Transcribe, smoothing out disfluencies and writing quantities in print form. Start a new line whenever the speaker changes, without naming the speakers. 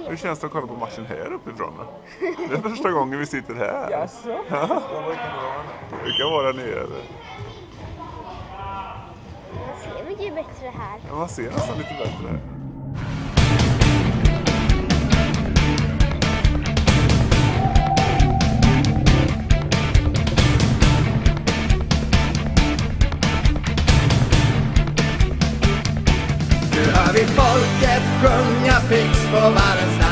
Hur känns det att kolla på matchen här uppifrån då? Det är första gången vi sitter här.
Jaså?
Det kan vara nere.
Man ser mycket bättre här.
Ja, man ser nästan lite bättre här.
Nu hör vi folket sjunga Pix på varandra.